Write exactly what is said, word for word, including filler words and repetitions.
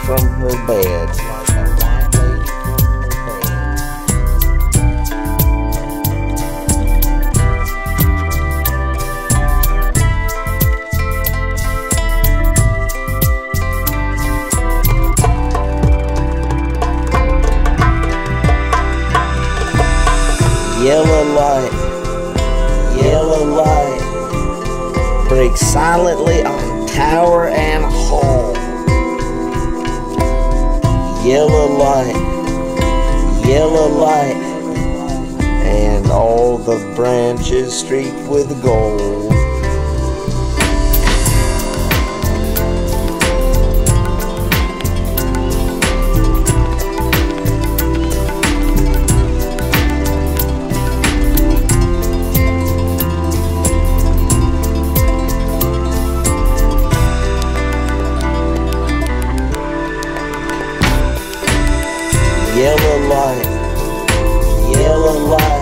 from her bed. Yellow light, yellow light, breaks silently on tower and hall. Yellow light, yellow light, and all the branches streaked with gold. Yellow light, yellow light.